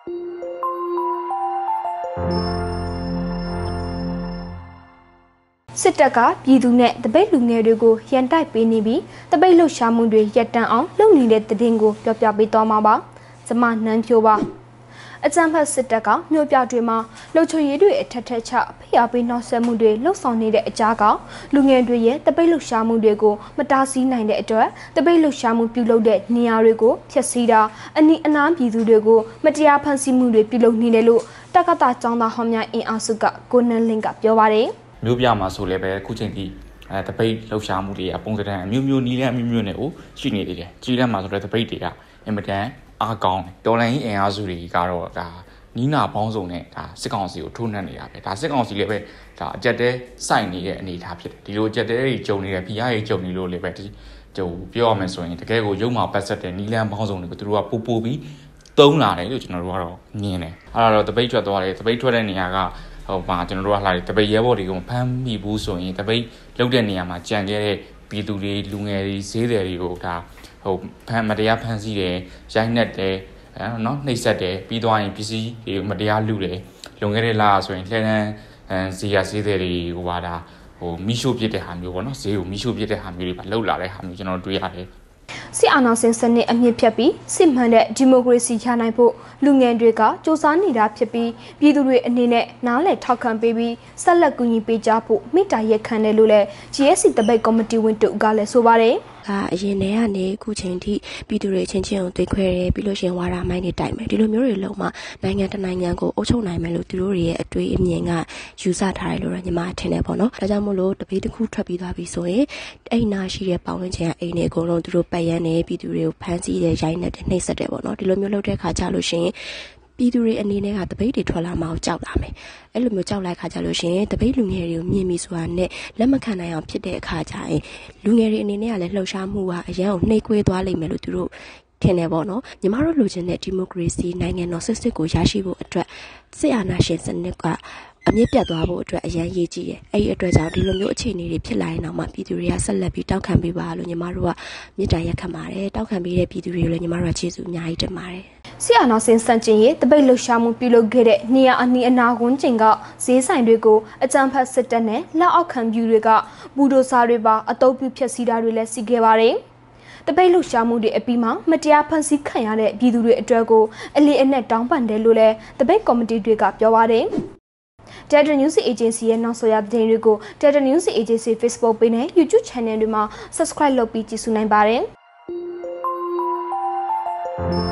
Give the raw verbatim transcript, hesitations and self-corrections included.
စစ်တပ်ကပြည်သူနဲ့တပိတ်လူငယ်တွေကိုရန်တိုက်ပေးနေပြီးတပိတ်လှုပ်ရှားမှုတွေရပ်တန့်အောင်လုပ်နေတဲ့တည်င်းကိုပြောပြပေးသွားမှာပါ။ကျမနန်းဖြိုးပါ။အကြမ်းဖက်စစ်တပ်ကမြို့ပြတွေမှာလှုပ်ချွေရည်တွေအထက်ထက်ချဖိအားပေးနှောက်ယှက်မှုတွေလှုပ်ဆောင်နေတဲ့အကြားကလူငယ်တွေရဲ့တပိတ်လှုပ်ရှားမှုတွေကိုမတားဆီးနိုင်တဲ့အတွက်တပိတ်လှုပ်ရှားမှုပြုလုပ်တဲ့နေရာတွေကိုဖျက်ဆီးတာအနီးအနားပြည်သူတွေကိုမတရားဖန်ဆီးမှုတွေပြုလုပ်နေတယ်လို့တက္ကသိုလ်ကျောင်းသားဟောင်းများအင်အားစုကကိုနန်းလင်းကပြောပါတယ်။မြို့ပြမှာဆိုလည်းပဲအခုချိန်ထိအဲတပိတ်လှုပ်ရှားမှုတွေကပုံစံအမျိုးမျိုးနီးလန်းအမျိုးမျိုးနဲ့ကိုရှိနေသေးတယ်ကြီးလန်းမှာဆိုတဲ့တပိတ်တွေကအင်မတန်အားကောင်းတယ်တော်လိုင်းအင်အားစုတွေကတော့ဒါနီးနာပေါင်းစုံနဲ့ဒါစစ်ကောင်စီကိုထိုးနှက်နေတာပဲဒါစစ်ကောင်စီလည်းပဲဒါအကြက်တဲစိုက်နေတဲ့အနေအထားဖြစ်တယ်ဒီလိုအကြက်တဲတွေဂျုံနေတဲ့ဖိအားတွေဂျုံနေလို့လည်းပဲကျုပ်ပြောရမယ်ဆိုရင်တကယ်ကိုရုံမှာပတ်ဆက်တဲ့နီးလန်းပေါင်းစုံတွေကိုသူတို့ကပို့ပို့ပြီးသုံးလာတယ်လို့ကျွန်တော်တို့ကတော့မြင်တယ်အဲ့ဒါတော့တပိတ်ထွက်သွားတယ်တပိတ်ထွက်တဲ့နေရာကဟိုမှာကျွန်တော်တို့ကလာတယ်တပိတ်ရဲဘော်တွေကိုမဖမ်းမိဘူးဆိုရင်တပိတ်လောက်တဲ့နေရာမှာကြံခဲ့တဲ့ပြည်သူတွေလူငယ်တွေဈေးသည်တွေကိုဒါဟိုဖမ်းမတရားဖမ်းဆီးတယ်ရိုက်နှက်တယ်အဲနော်နှိပ်စက်တယ်ပြီးသွားရင်ပစ္စည်းတွေမတရားလူတယ်လွန်ခဲ့တဲ့လဆိုရင်လှည့်လန်းအဲဈေးရဈေးသည်တွေဟိုပါဒါဟိုမီးရှို့ပစ်တဲ့ဟာမျိုးပေါ့နော်ဈေးကိုမီးရှို့ပစ်တဲ့ဟာမျိုးတွေပါလှုပ်လာတဲ့ဟာမျိုးကျွန်တော်တွေ့ရတယ်စစ်အာဏာရှင်စနစ်အမြင့်ဖြတ်ပြီးစစ်မှန်တဲ့ဒီမိုကရေစီရနိုင်ဖို့လူငယ်တွေကစ조사နေတာဖြစ်ပြီးပြည်သူတွေအနေနဲ့နားလည်ထောက်ခံပေးပြီးဆက်လက်ကူညီပေးကြဖို့မိတာရက်ခံတယ်လို့လည်း G S C တပိတ်ကော်မတီဝင်တို့ကလည်းဆိုပါတယ်အရင်တည်းကနေခုချိန်ထိပြည်သူတွေချင်းချင်းကိုတွေ့ခွဲတယ်ပြီးလို့ရှိရင်ဝါဒမိုင်းတွေတိုက်မယ်ဒီလိုမျိုးတွေလုံးဝနိုင်ငံတနိုင်ငံကိုအုပ်ချုပ်နိုင်မယ်လို့သူတို့ရဲ့အတွေ့အမြင်ကယူဆထားတယ်လို့ညီမထင်တယ်ပေါ့နော်ဒါကြောင့်မို့လို့တပိတ်တစ်ခုထွက်ပြီးသွားပြီဆိုရင်အိမ်နာရှိတဲ့ပေါင်းဝင်ချင်းကအိမ်တွေအကုန်လုံးသူတို့ပတ်ရမ်းနေပြည်သူတွေကိုဖမ်းဆီးတယ်ရိုက်နှက်တယ်နှိပ်စက်တယ်ပေါ့နော်ဒီလိုမျိုးလုပ်တဲ့ခါကြလို့ရှိရင်ပြည်သူတွေအနေနဲ့ကတပိတ်တွေထွက်လာမှကြောက်လာမယ်အဲ့လိုမျိုးကြောက်လိုက်ခါကြလို့ရှိရင်တပိတ်လူငယ်တွေကိုမြင်ပြီးဆိုတာနဲ့လက်မခံနိုင်အောင်ဖြစ်တဲ့အခါကျရင်လူငယ်တွေအနေနဲ့ကလည်းလှုပ်ရှားမှုကအရန်ကိုနှိပ်ကွေးသွားလိမ့်မယ်လို့သူတို့ထင်တယ်ပေါ့နော်ညီမတို့လိုချင်တဲ့ဒီမိုကရေစီနိုင်ငံတော်စစ်စစ်ကိုရရှိဖို့အတွက်စစ်အာဏာရှင်စနစ်ကအမြင့်ပြတ်သွားဖို့အတွက်အရန်ရေးကြည့်တယ်အဲ့ဒီအတွက်ကြောင့်ဒီလိုမျိုးအခြေအနေတွေဖြစ်လာရင်တော့မှပြည်သူတွေကဆက်လက်ပြီးတောက်ခံပေးပါလို့ညီမတို့ကမြစ်တာရက်ခံပါတယ်တောက်ခံပေးတဲ့ပြည်သူတွေကိုလည်းညီမတို့ကကျေးဇူးအများကြီးတင်ပါတယ်စစ်အာဏာရှင်စန့်ကျင်ရေးတပိတ်လှုပ်ရှားမှုပြုလုပ်ခဲ့တဲ့နေရာအနီးအနားဝန်းကျင်ကဈေးဆိုင်တွေကိုအကြမ်းဖက်စစ်တပ်နဲ့လက်အောက်ခံပြည်တွေကဘူဒိုဆာတွေပါအတုပ်ပြုဖျက်ဆီးတာတွေလည်းရှိခဲ့ပါတယ်တပိတ်လှုပ်ရှားမှုတွေအပြီးမှာမတရားဖန်ဆီးခံရတဲ့ပြည်သူတွေအတွက်ကိုအလီအနက်တောင်းပန်တယ်လို့လည်းတပိတ်ကော်မတီတွေကပြောပါတယ်Data News Agency ရဲ့နောက်ဆိုရသတင်းတွေကို Data News Agency Facebook page နဲ့ YouTube Channel တွေမှာ Subscribe လုပ်ပြီးကြည့်ရှုနိုင်ပါတယ်။